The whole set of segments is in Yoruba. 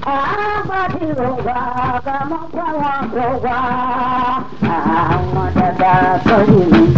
Abadiroga, Gamapawaga, Amadada Kali.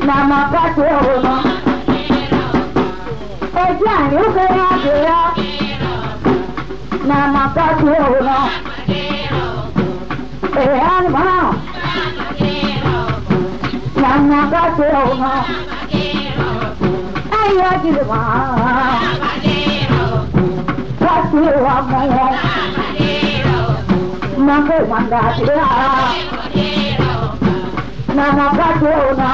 Namakatona, Ejan, you can have it. Namakatona, Ehanma, Namakatona, Ayajima, Katiwamaya, Nakamandatiya, Namakatona.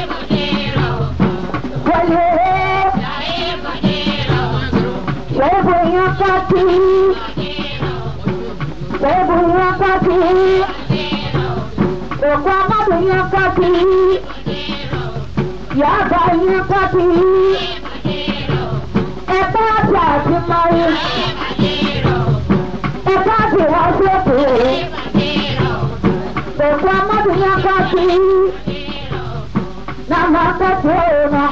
Sebuya kati, Okwamaduya kati, Yabaya kati, Ebata timayi, Ebati wasepu, Okwamaduya kati, Namakatona.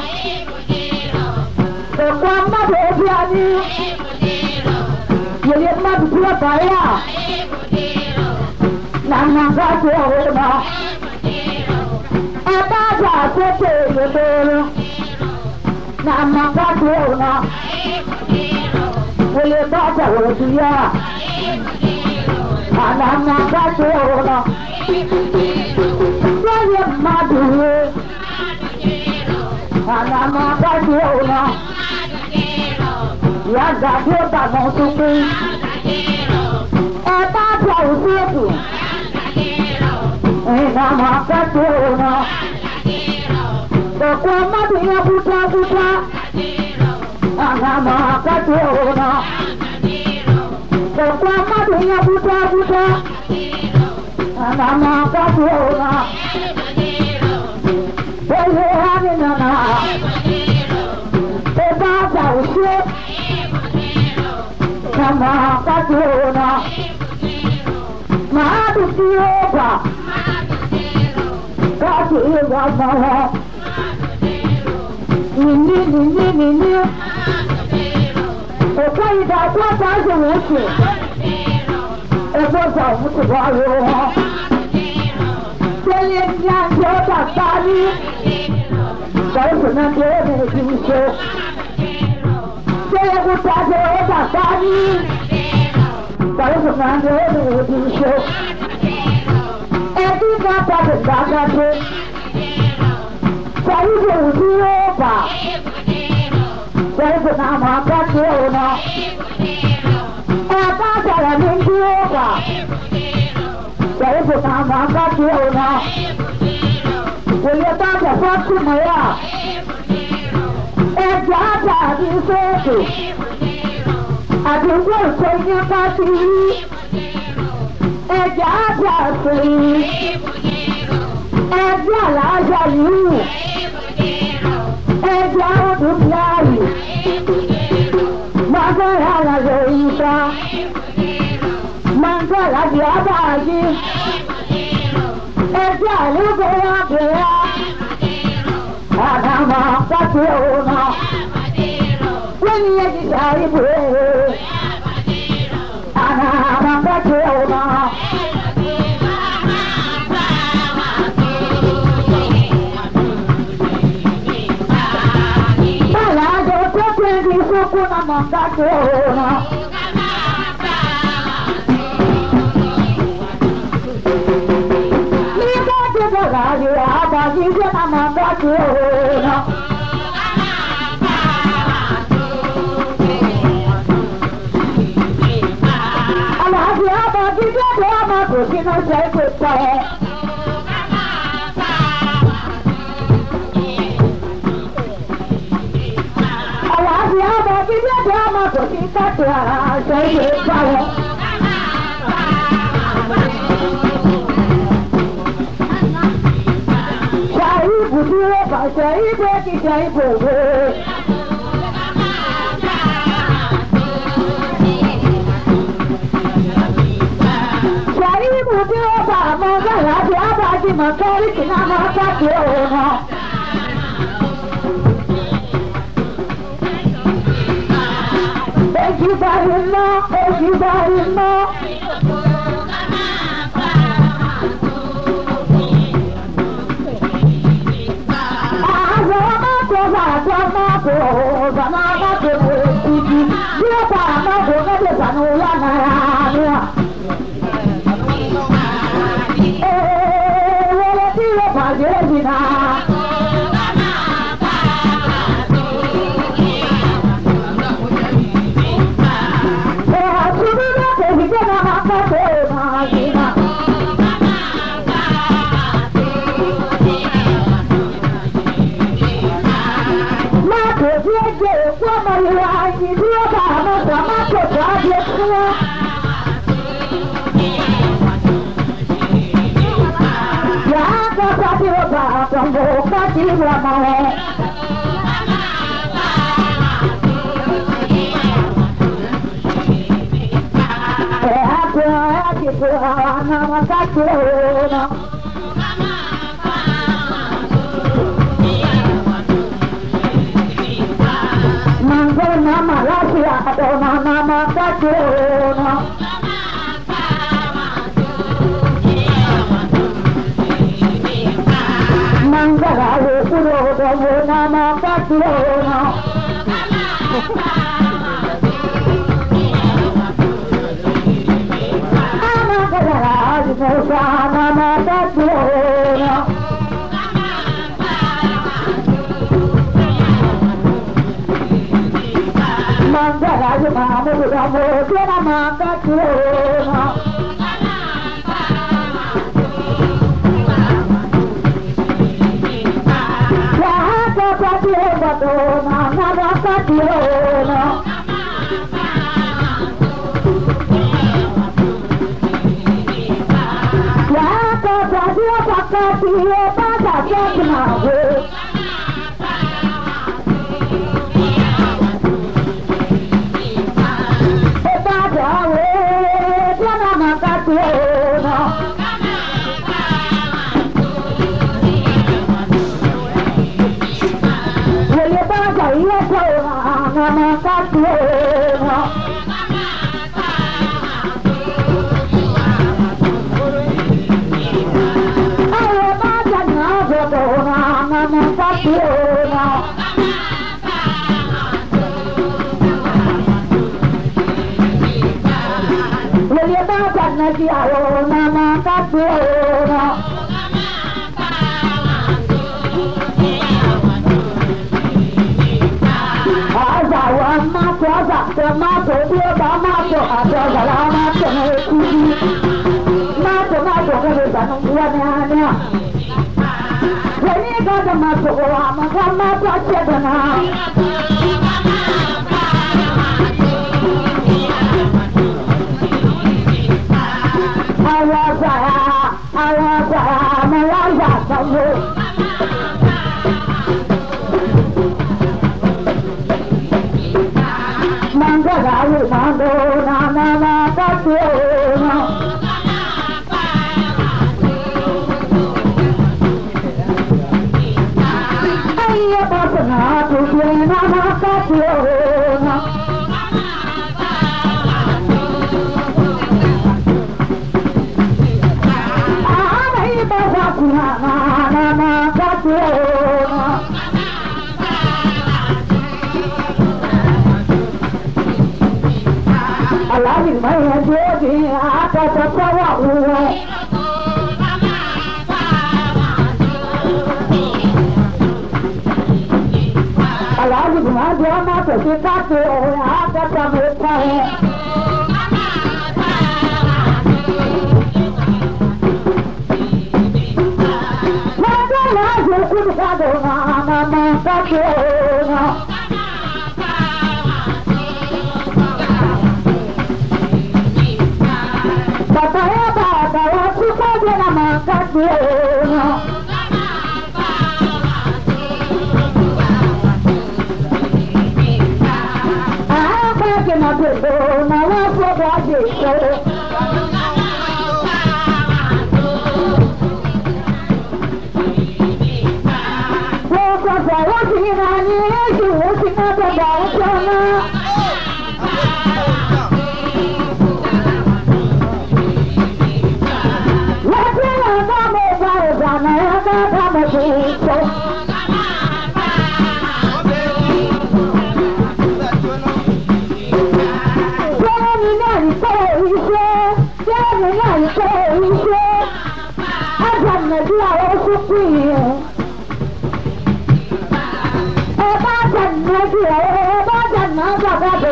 Okwamadu ebyani, yeye madu tuwa baya, Namakatona. Ebata sete yedoro, Namakatona. Yeye bata wadiya, Namakatona. Yeye madu Namakatona. Yaga deba monsuku, Ebata useku, Namakatona. Okwamadu ya buta, Namakatona. Okwamadu ya buta, Namakatona. Eye haninana, Ebata useku, Namakatona. Madu kiyoba, Kati wamawa, Nini, Okaida kwa tazo wote, Eboza mutu wayo, Seye nyanjo tatani, Kaifu nandere jisho, Seye kutazo tatani, Kaifu nandere jisho, Edika pade dagate, Kaifu udiyoba, Kaifu Namakatona. Ebata la mindiyoba, Kaifu Namakatona. Oye bata fatimaya, Ejata adisetu, Adiwo ikonye pati, Ejata siri, Ejala ajayu, Ejala dublari, Mangala la zoita, Mangala diabaji, Ejala goya, Namakatona. When you get Namakatona. Palado Topendi Sukuna Namakatona. Namakatona. o sana ma to tiki dia pa ma do ga de sanu ya na ya wala ti lo pa je dina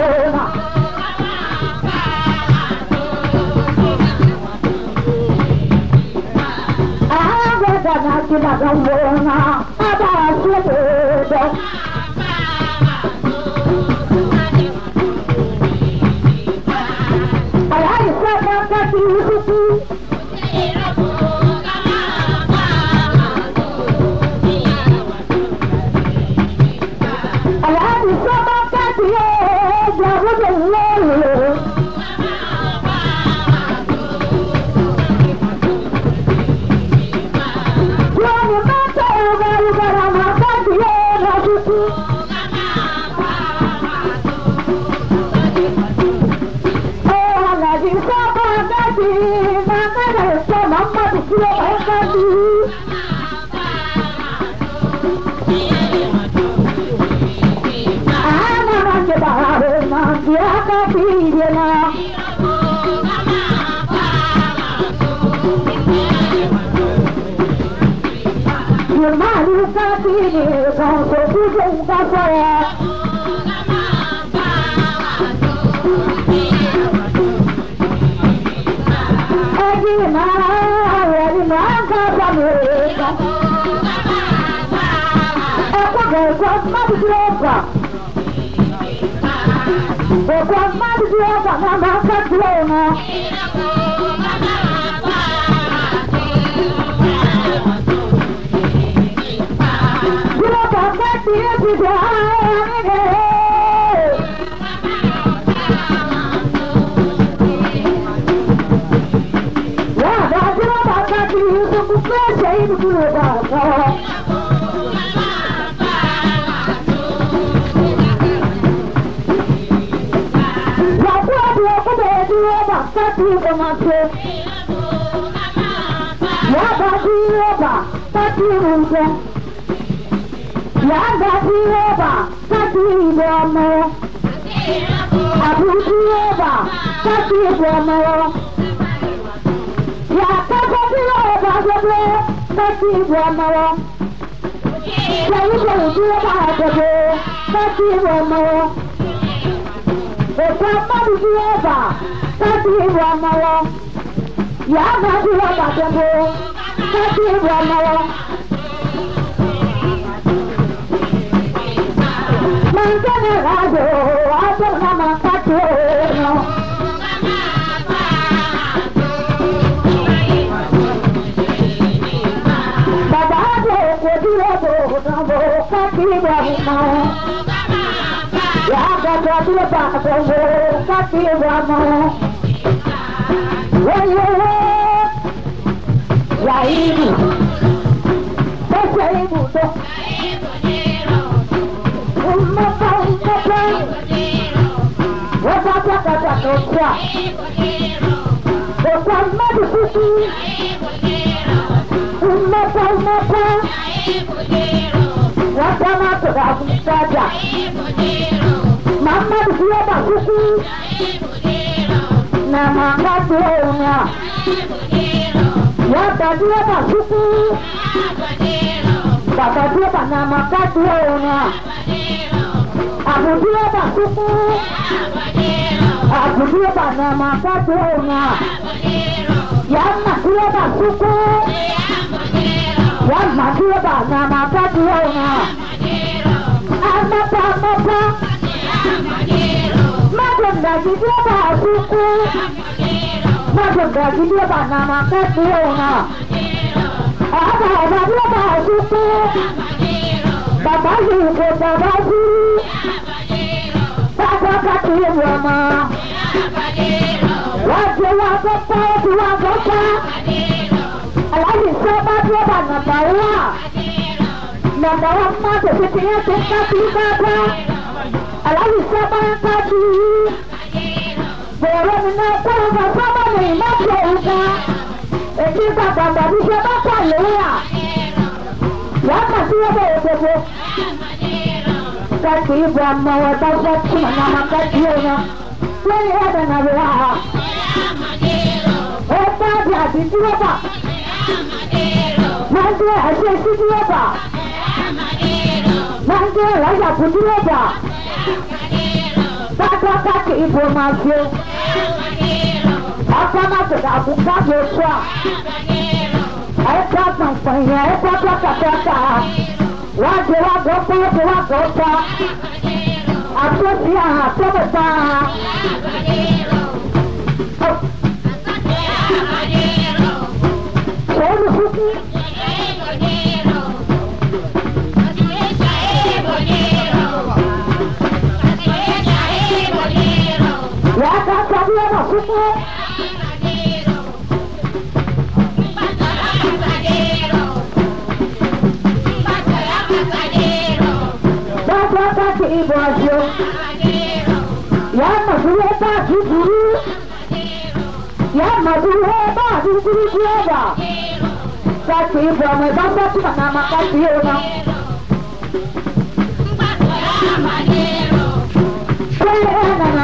bona. Agora que na gambona, abaixo do. Ai, sabe que isso Bàbá kì í bò máa ṣe. Ọ̀pọ̀ máa tẹ̀lé àbúkà bí oṣù à. Ẹ̀ka pọ̀npọ̀n yẹn ẹ̀ka pọ̀kàpọ̀kà. Wá jẹ wá gbọ́ pé ó ti wá gbọ́ pa. Àtúnṣe àhà tó lè pa. Sọ́ọ́lù fúkú. Wàá ká sábí ọ̀nà fúkú. Bàbá kì í bọ̀ ọ̀ṣọ́. Yàá mọ̀dúró bá dúdúrú. Yàá mọ̀dúró bá dúdúrú bí ẹ̀dà. Kàkì í bọ̀ ọmọ ìbá bá tí màmá máa ká sí ọ̀nà. Ṣé ẹ̀ nàná?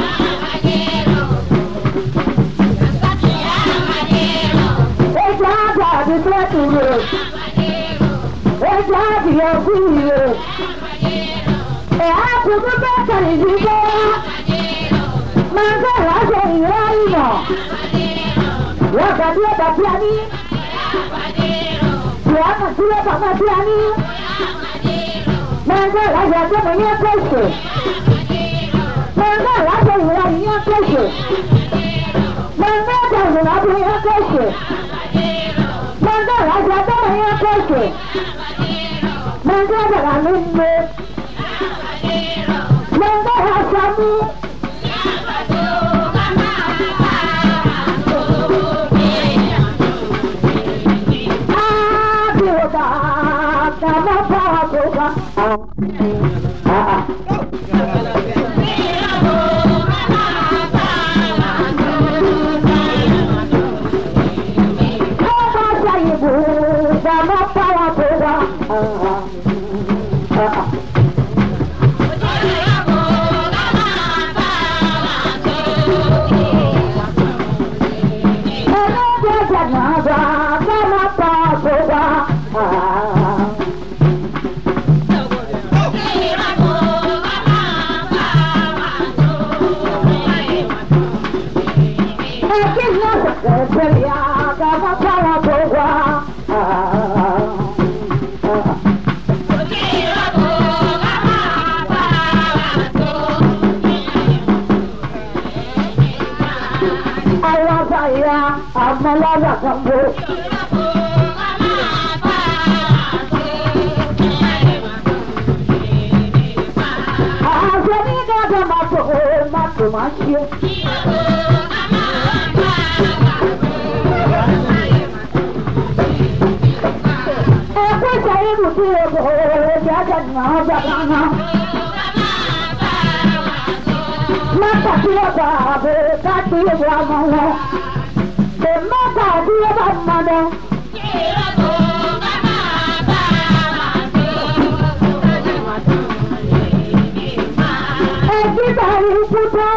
Ẹja àgbàdì tẹ́tù rẹ̀. Ẹja àdìyẹ fún ìrẹ̀. Ẹ̀yà kùkú bẹ́ẹ̀ ìdí bọ́. Máa bẹ̀rẹ̀ àṣẹ ìrẹ́ ìmọ̀. Wọ́n gbàdí ẹ̀dà tí a ní. Ìyá mọ̀ sí ẹ̀dà máa tí a ní. Máa bẹ̀rẹ̀ àṣẹ àjọmọ̀ yẹn pèsè. Máa bẹ̀rẹ̀ àṣẹ ìrẹ́ yẹn pèsè. Máa bẹ̀rẹ̀ àṣẹ ìrẹ́ yẹn pèsè. Máa bẹ̀rẹ̀ àṣẹ àjọmọ̀ yẹn pèsè. Máa bẹ̀rẹ̀ àṣẹ ìrẹ́. Mọ̀ngá àṣàmú. Ábíọ̀dà kàmá bá àbúrò. Ọba ṣàyẹ̀wò kàmá bá àbúrò. Amalala kambo. Azeni dada mato machie. Eko sayi ruti ego jaja na jagana. Mata tiya babe katiya bamala. The mother dear mother. Everybody puta.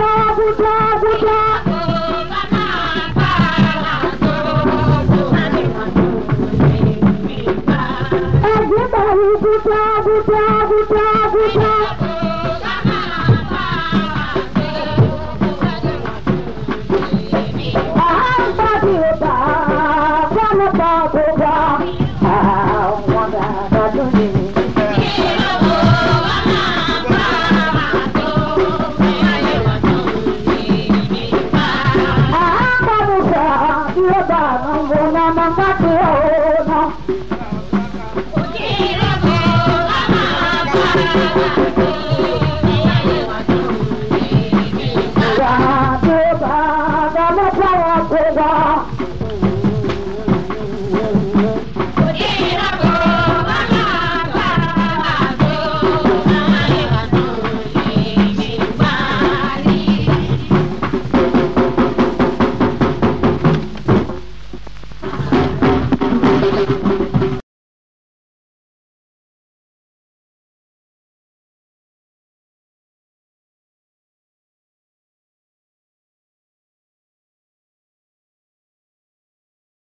Everybody puta. Yeah.